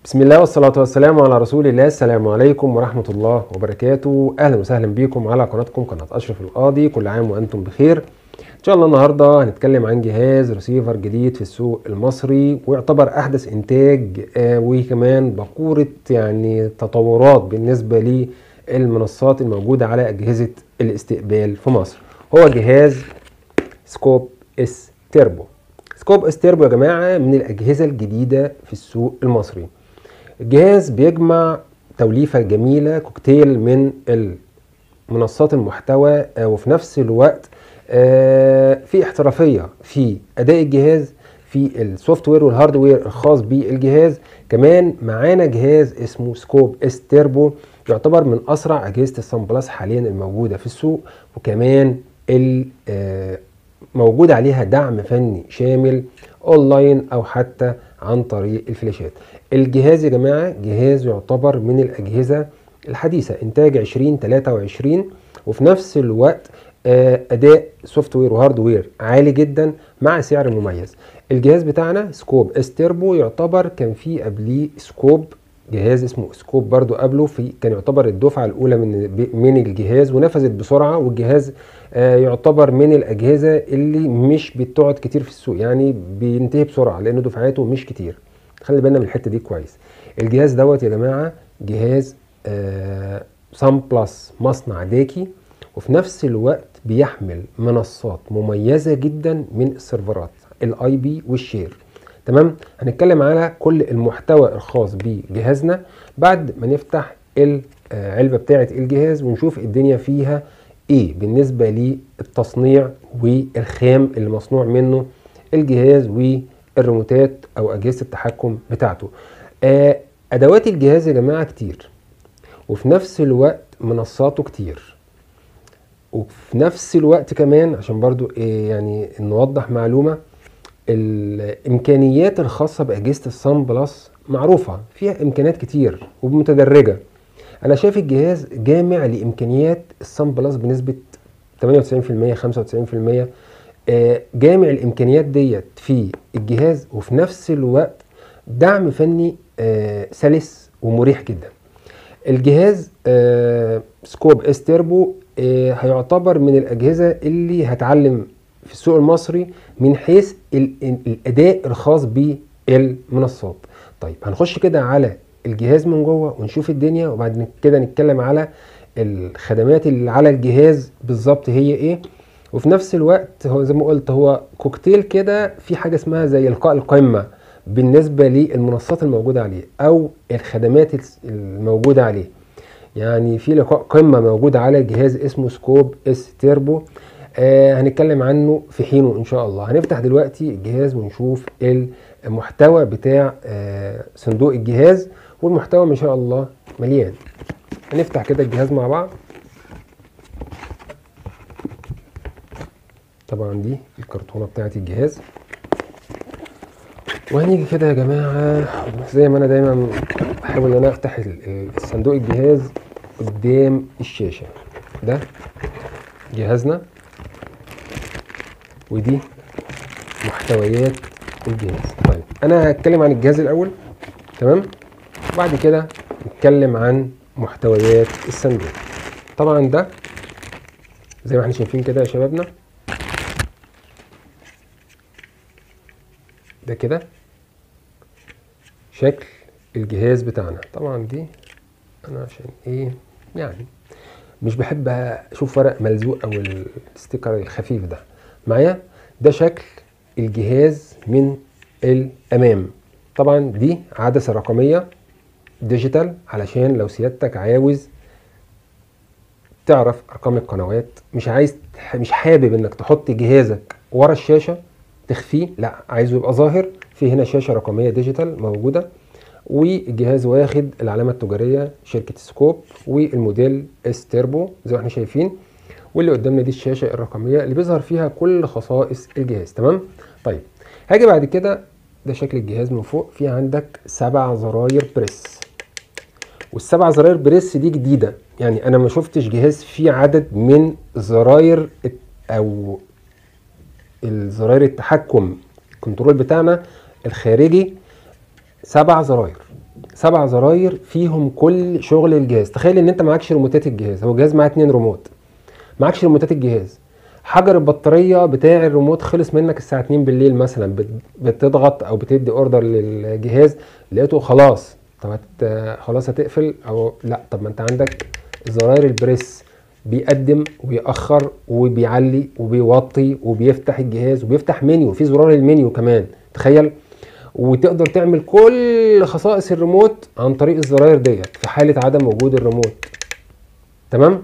بسم الله والصلاة والسلام على رسول الله. السلام عليكم ورحمة الله وبركاته. أهلا وسهلا بكم على قناتكم قناة أشرف القاضي. كل عام وأنتم بخير. إن شاء الله النهاردة هنتكلم عن جهاز ريسيفر جديد في السوق المصري، ويعتبر أحدث إنتاج وكمان بقورة يعني تطورات بالنسبة للمنصات الموجودة على أجهزة الاستقبال في مصر. هو جهاز سكوب اس تيربو. سكوب اس تيربو يا جماعة من الأجهزة الجديدة في السوق المصري. الجهاز بيجمع توليفة جميلة، كوكتيل من منصات المحتوى، وفي نفس الوقت في احترافية في أداء الجهاز، في السوفت وير والهاردوير الخاص بالجهاز. كمان معانا جهاز اسمه سكوب اس تيربو، يعتبر من أسرع أجهزة السان بلس حاليا الموجودة في السوق، وكمان موجود عليها دعم فني شامل اونلاين او حتى عن طريق الفلاشات. الجهاز يا جماعه جهاز يعتبر من الاجهزه الحديثه، انتاج 2023، وفي نفس الوقت اداء سوفت وير وهاردوير عالي جدا مع سعر مميز. الجهاز بتاعنا سكوب اس تيربو يعتبر كان فيه قبليه سكوب، جهاز اسمه سكوب برضو قبله، كان يعتبر الدفعه الاولى من الجهاز ونفذت بسرعه، والجهاز يعتبر من الاجهزه اللي مش بتقعد كتير في السوق، يعني بينتهي بسرعه لان دفعاته مش كتير. خلي بالنا من الحته دي كويس. الجهاز دوت يا جماعه جهاز سان بلس مصنع داكي، وفي نفس الوقت بيحمل منصات مميزه جدا من السيرفرات الاي بي والشير. تمام، هنتكلم على كل المحتوى الخاص بجهازنا بعد ما نفتح العلبه بتاعه الجهاز ونشوف الدنيا فيها ايه بالنسبه للتصنيع والخام اللي مصنوع منه الجهاز والريموتات او اجهزه التحكم بتاعته. ادوات الجهاز يا جماعه كتير، وفي نفس الوقت منصاته كتير، وفي نفس الوقت كمان عشان برضو يعني نوضح معلومه، الامكانيات الخاصه باجهزه السان بلس معروفه، فيها امكانيات كتير ومتدرجه. انا شايف الجهاز جامع لامكانيات السان بلس بنسبه 98% 95%. جامع الامكانيات ديت في الجهاز، وفي نفس الوقت دعم فني سلس ومريح جدا. الجهاز سكوب اس تيربو هيعتبر من الاجهزه اللي هتعلم في السوق المصري من حيث الاداء الخاص بالمنصات. طيب هنخش كده على الجهاز من جوه ونشوف الدنيا، وبعد كده نتكلم على الخدمات اللي على الجهاز بالظبط هي ايه. وفي نفس الوقت هو زي ما قلت هو كوكتيل كده، في حاجه اسمها زي لقاء القمه بالنسبه للمنصات الموجوده عليه او الخدمات الموجوده عليه. يعني في لقاء قمه موجود على جهاز اسمه سكوب اس تيربو، هنتكلم عنه في حينه ان شاء الله. هنفتح دلوقتي الجهاز ونشوف المحتوى بتاع صندوق الجهاز، والمحتوى ما شاء الله مليان. هنفتح كده الجهاز مع بعض. طبعا دي الكرتونه بتاعت الجهاز، وهنيجي كده يا جماعه زي ما انا دايما بحاول ان انا افتح الصندوق الجهاز قدام الشاشه. ده جهازنا، ودي محتويات الجهاز. طيب انا هتكلم عن الجهاز الاول، تمام، وبعد كده نتكلم عن محتويات الصندوق. طبعا ده زي ما احنا شايفين كده يا شبابنا، ده كده شكل الجهاز بتاعنا. طبعا دي انا عشان ايه يعني مش بحب اشوف ورق ملزوق او الستيكر الخفيف ده معايا. ده شكل الجهاز من الامام. طبعا دي عدسه رقميه ديجيتال، علشان لو سيادتك عاوز تعرف ارقام القنوات، مش حابب انك تحط جهازك ورا الشاشه تخفيه، لا عايزه يبقى ظاهر. في هنا شاشه رقميه ديجيتال موجوده، والجهاز واخد العلامه التجاريه شركه سكوب، والموديل اس تيربو زي ما احنا شايفين. واللي قدامنا دي الشاشه الرقميه اللي بيظهر فيها كل خصائص الجهاز. تمام. طيب هاجي بعد كده، ده شكل الجهاز من فوق. في عندك 7 زراير بريس، والسبع زراير بريس دي جديده، يعني انا ما شفتش جهاز فيه عدد من زراير او الزراير التحكم الكنترول بتاعنا الخارجي 7 زراير. 7 زراير فيهم كل شغل الجهاز. تخيل ان انت معكش ريموتات الجهاز، هو الجهاز معاه 2 ريموت، معكش ريموتات الجهاز. حجر البطاريه بتاع الريموت خلص منك الساعه 2 بالليل مثلا، بتضغط او بتدي اوردر للجهاز لقيته خلاص، طب خلاص هتقفل او لا، طب ما انت عندك زراير البريس بيقدم ويأخر وبيعلي وبيوطي وبيفتح الجهاز وبيفتح منيو، في زرار المنيو كمان تخيل، وتقدر تعمل كل خصائص الريموت عن طريق الزراير ديت في حالة عدم وجود الريموت. تمام.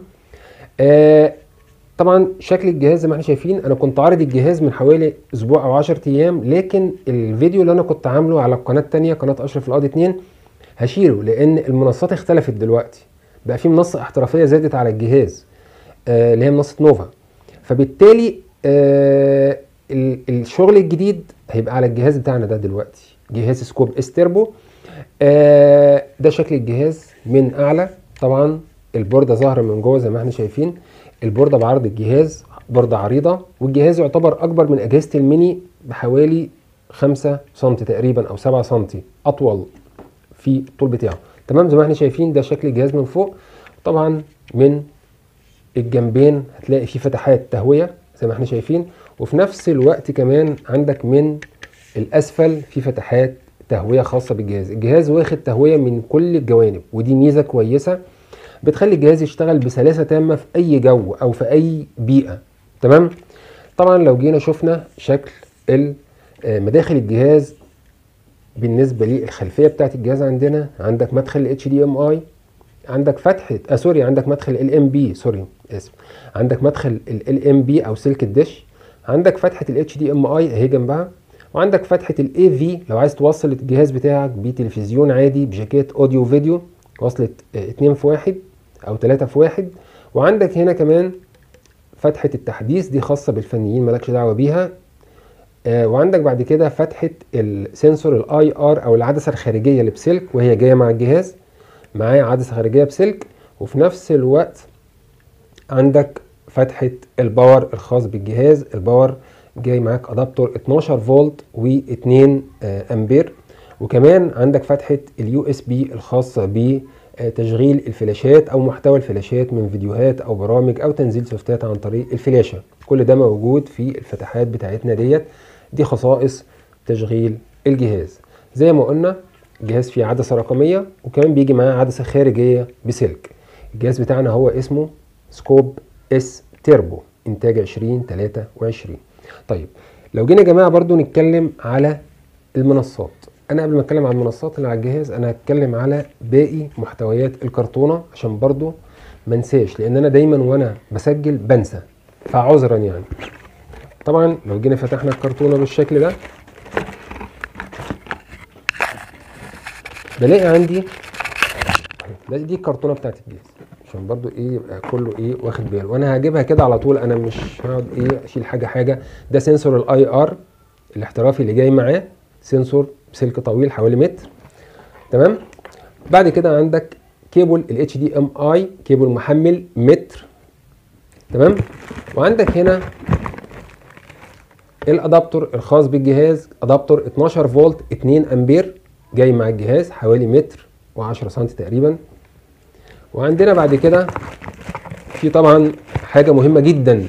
طبعا شكل الجهاز زي ما احنا شايفين، انا كنت عارض الجهاز من حوالي اسبوع او 10 ايام، لكن الفيديو اللي انا كنت عامله على القناة التانية، قناة اشرف القاضي 2، هشيله لان المنصات اختلفت دلوقتي، بقى في منصة احترافية زادت على الجهاز اللي هي منصة نوفا، فبالتالي الشغل الجديد هيبقى على الجهاز بتاعنا ده دلوقتي، جهاز سكوب اس تيربو. ده شكل الجهاز من اعلى. طبعا البوردة ظاهرة من جوه زي ما احنا شايفين، البوردة بعرض الجهاز بوردة عريضة، والجهاز يعتبر اكبر من اجهزة الميني بحوالي 5 سم تقريبا او 7 سم اطول في الطول بتاعه. تمام. زي ما احنا شايفين ده شكل الجهاز من فوق. طبعا من الجنبين هتلاقي فيه فتحات تهوية زي ما احنا شايفين، وفي نفس الوقت كمان عندك من الاسفل في فتحات تهوية خاصة بالجهاز. الجهاز واخد تهوية من كل الجوانب، ودي ميزة كويسة بتخلي الجهاز يشتغل بسلاسة تامة في اي جو او في اي بيئة. تمام. طبعا لو جينا شفنا شكل مداخل الجهاز بالنسبة للخلفية بتاعت الجهاز، عندك مدخل HDMI، عندك فتحة عندك مدخل LMB، عندك مدخل LMB او سلك الدش، عندك فتحة HDMI اهي جنبها، وعندك فتحة AV لو عايز توصل الجهاز بتاعك بتلفزيون عادي بجاكيت اوديو فيديو، وصلت 2 في 1 او 3 في 1. وعندك هنا كمان فتحة التحديث دي خاصة بالفنيين مالكش دعوة بيها. وعندك بعد كده فتحة السنسور IR او العدسة الخارجية اللي بسلك، وهي جاية مع الجهاز، معايا عدسة خارجية بسلك. وفي نفس الوقت عندك فتحة الباور الخاص بالجهاز، الباور جاي معاك ادابتور 12 فولت و2 امبير. وكمان عندك فتحة USB الخاصة بتشغيل الفلاشات او محتوى الفلاشات من فيديوهات او برامج او تنزيل سوفتات عن طريق الفلاشة. كل ده موجود في الفتحات بتاعتنا ديت، دي خصائص تشغيل الجهاز. زي ما قلنا الجهاز فيه عدسة رقمية، وكمان بيجي معاه عدسة خارجية بسلك. الجهاز بتاعنا هو اسمه سكوب اس تيربو انتاج 2023. طيب لو جينا يا جماعة برضو نتكلم على المنصات، انا قبل ما اتكلم عن المنصات اللي على الجهاز انا هتكلم على باقي محتويات الكرتونة عشان برضو منساش، لان انا دايما وانا بسجل بنسى، فعذرا يعني. طبعا لو جينا فتحنا الكرتونة بالشكل ده بلاقي عندي دي الكرتونه بتاعت الجهاز، عشان برضو يبقى كله واخد باله، وانا هجيبها كده على طول، انا مش هقعد اشيل حاجه. ده سنسور الIR الاحترافي اللي جاي معاه، سنسور بسلك طويل حوالي متر. تمام. بعد كده عندك كيبل HDMI، كيبل محمل متر. تمام. وعندك هنا الادابتور الخاص بالجهاز، ادابتور 12 فولت 2 امبير جاي مع الجهاز حوالي متر و10 سم تقريبا. وعندنا بعد كده في طبعا حاجة مهمة جدا،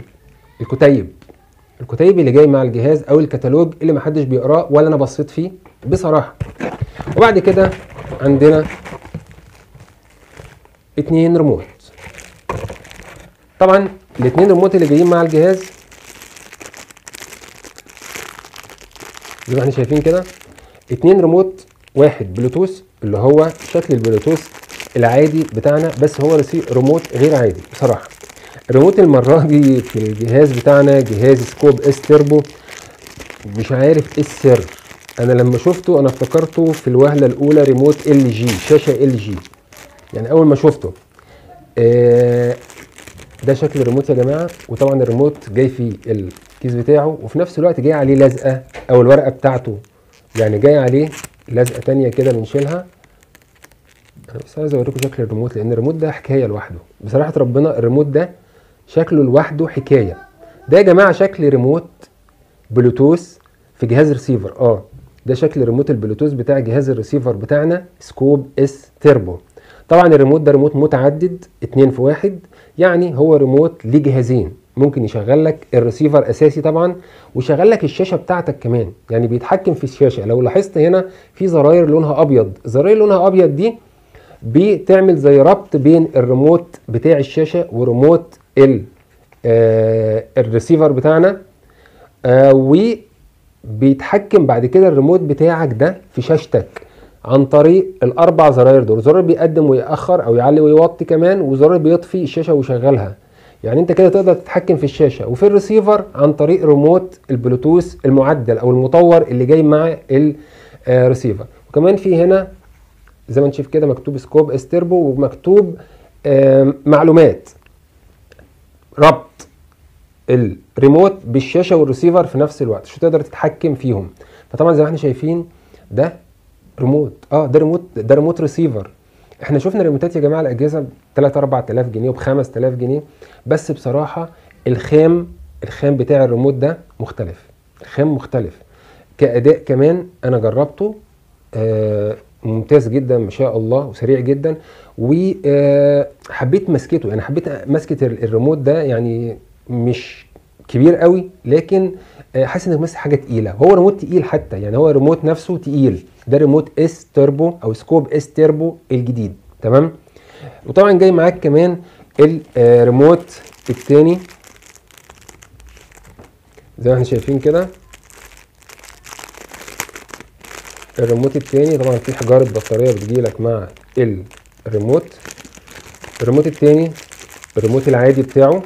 الكتيب اللي جاي مع الجهاز او الكتالوج اللي محدش بيقراه ولا انا بصيت فيه بصراحة. وبعد كده عندنا 2 ريموت. طبعا ال2 ريموت اللي جايين مع الجهاز زي ما احنا شايفين كده، 2 ريموت، واحد بلوتوث اللي هو شكل البلوتوث العادي بتاعنا، بس هو ريموت غير عادي بصراحة. الريموت المرة دي في الجهاز بتاعنا جهاز سكوب اس تيربو، مش عارف ايه السر. انا لما شفته انا افتكرته في الوهلة الاولى ريموت LG، شاشة LG يعني اول ما شفته. ده شكل الريموت يا جماعة. وطبعا الريموت جاي فيه الكيس بتاعه، وفي نفس الوقت جاي عليه لزقة او الورقة بتاعته، يعني جاي عليه لزقة تانية كده بنشيلها. انا بس عايز اوريكم شكل الريموت، لان الريموت ده حكايه لوحده بصراحه ربنا. الريموت ده شكله لوحده حكايه. ده يا جماعه شكل ريموت بلوتوث في جهاز ريسيفر. ده شكل ريموت البلوتوث بتاع جهاز الريسيفر بتاعنا سكوب اس تيربو. طبعا الريموت ده ريموت متعدد 2 في 1، يعني هو ريموت ليه جهازين، ممكن يشغل لك الريسيفر اساسي طبعا ويشغل لك الشاشه بتاعتك كمان، يعني بيتحكم في الشاشه. لو لاحظت هنا في زراير لونها ابيض، الزراير لونها ابيض دي بتعمل زي ربط بين الريموت بتاع الشاشه وريموت الريسيفر بتاعنا، وبيتحكم بعد كده الريموت بتاعك ده في شاشتك عن طريق الاربع زراير دول. زرار بيقدم ويأخر او يعلي ويوطي كمان، وزرار بيطفي الشاشه ويشغلها. يعني انت كده تقدر تتحكم في الشاشه وفي الريسيفر عن طريق ريموت البلوتوث المعدل او المطور اللي جاي مع الريسيفر. وكمان في هنا زي ما انت شايف كده مكتوب سكوب اس تيربو، ومكتوب معلومات ربط الريموت بالشاشه والريسيفر في نفس الوقت عشان تقدر تتحكم فيهم. فطبعا زي ما احنا شايفين ده ريموت، ده ريموت ريسيفر. احنا شفنا ريموتات يا جماعه الاجهزه ب 3 4000 جنيه وب 5000 جنيه، بس بصراحه الخام بتاع الريموت ده مختلف، الخام مختلف كاداء كمان. انا جربته ممتاز جدا ما شاء الله وسريع جدا، وحبيت مسكته، يعني حبيت مسكه الريموت ده، يعني مش كبير قوي لكن حاسس انك ماسك حاجه تقيله. هو ريموت تقيل حتى، يعني هو الريموت نفسه تقيل. ده ريموت اس تيربو او سكوب اس تيربو الجديد، تمام. وطبعا جاي معاك كمان الريموت التاني زي ما احنا شايفين كده. الريموت التاني طبعا في حجارة بطارية بتجيلك مع الريموت. الريموت التاني الريموت العادي بتاعه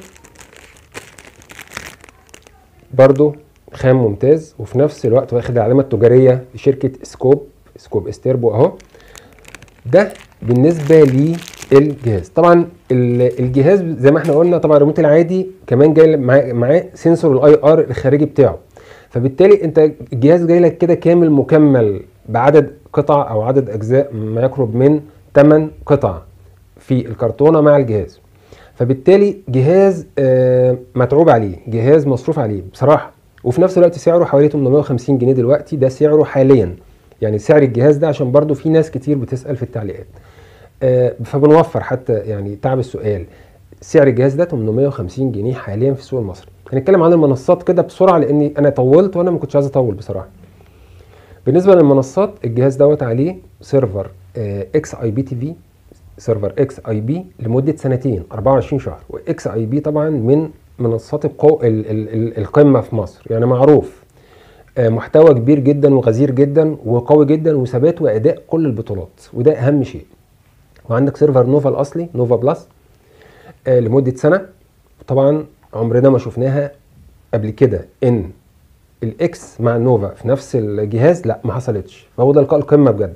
برضو خام ممتاز، وفي نفس الوقت واخد العلامة التجارية لشركة سكوب اس تيربو اهو. ده بالنسبة للجهاز. طبعا الجهاز زي ما احنا قلنا، طبعا الريموت العادي كمان جاي معاه سنسور الاي ار الخارجي بتاعه، فبالتالي انت الجهاز جاي لك كده كامل مكمل بعدد قطع او عدد اجزاء ما يقرب من 8 قطع في الكرتونه مع الجهاز. فبالتالي جهاز متعوب عليه، جهاز مصروف عليه بصراحه. وفي نفس الوقت سعره حوالي 850 جنيه دلوقتي، ده سعره حاليا، يعني سعر الجهاز ده عشان برضو في ناس كتير بتسأل في التعليقات، فبنوفر حتى يعني تعب السؤال. سعر الجهاز ده 850 جنيه حاليا في السوق المصري. هنتكلم عن المنصات كده بسرعه لاني انا طولت وانا ما كنتش عايز اطول بصراحه. بالنسبه للمنصات، الجهاز دوت عليه سيرفر اكس اي بي تي في، سيرفر اكس اي بي لمده سنتين 24 شهر. واكس اي بي طبعا من منصات القمه في مصر، يعني معروف محتوى كبير جدا وغزير جدا وقوي جدا وثبات واداء كل البطولات، وده اهم شيء. وعندك سيرفر نوفا الاصلي نوفا بلس لمده سنه. طبعا عمرنا ما شفناها قبل كده ان الاكس مع النوفا في نفس الجهاز، لا ما حصلتش، فهو ده لقاء القمه بجد.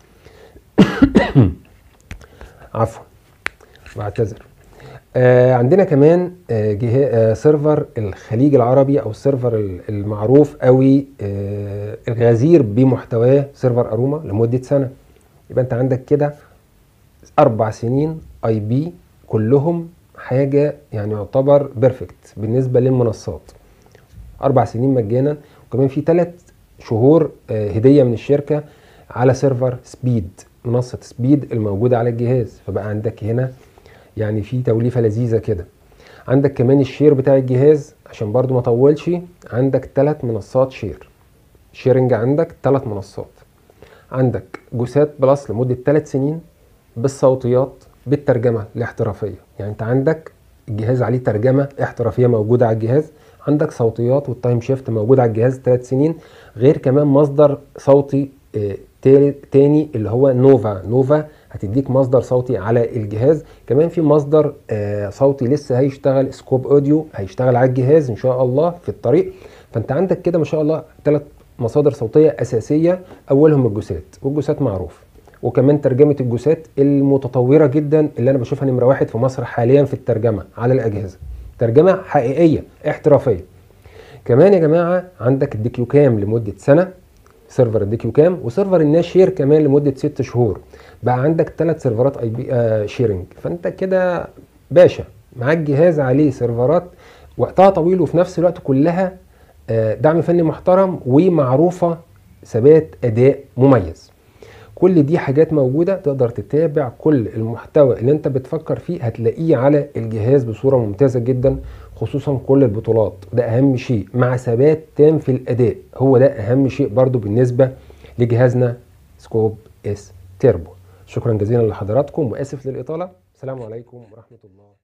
عفوا بعتذر. عندنا كمان سيرفر الخليج العربي او السيرفر المعروف قوي الغزير بمحتواه، سيرفر اروما لمده سنه. يبقى انت عندك كده 4 سنين اي بي كلهم حاجه يعني يعتبر بيرفكت بالنسبه للمنصات. 4 سنين مجانا، وكمان في 3 شهور هديه من الشركه على سيرفر سبيد، منصه سبيد الموجوده على الجهاز. فبقى عندك هنا يعني في توليفه لذيذه كده. عندك كمان الشير بتاع الجهاز عشان برضو ما طولش، عندك 3 منصات شيرنج، عندك 3 منصات. عندك جوسات بلس لمده 3 سنين بالصوتيات بالترجمه الاحترافيه، يعني انت عندك الجهاز عليه ترجمه احترافيه موجوده على الجهاز، عندك صوتيات والتايم شيفت موجود على الجهاز 3 سنين، غير كمان مصدر صوتي تاني اللي هو نوفا هتديك مصدر صوتي على الجهاز. كمان في مصدر صوتي لسه هيشتغل، سكوب اوديو هيشتغل على الجهاز ان شاء الله في الطريق. فانت عندك كده ما شاء الله 3 مصادر صوتيه اساسيه، اولهم الجوسات، والجوسات معروف. وكمان ترجمه الجوسات المتطوره جدا اللي انا بشوفها نمره 1 في مصر حاليا في الترجمه على الاجهزه، ترجمه حقيقيه احترافيه. كمان يا جماعه عندك الديكيو كام لمده سنه، سيرفر الديكيو كام، وسيرفر الناشير كمان لمده 6 شهور. بقى عندك 3 سيرفرات اي بي شيرنج. فانت كده باشا معاك جهاز عليه سيرفرات وقتها طويل، وفي نفس الوقت كلها دعم فني محترم ومعروفه ثبات اداء مميز. كل دي حاجات موجودة، تقدر تتابع كل المحتوى اللي انت بتفكر فيه هتلاقيه على الجهاز بصورة ممتازة جدا، خصوصا كل البطولات. ده اهم شيء، مع ثبات تام في الاداء، هو ده اهم شيء برضو بالنسبة لجهازنا سكوب اس تيربو. شكرا جزيلا لحضراتكم واسف للاطالة. السلام عليكم ورحمة الله.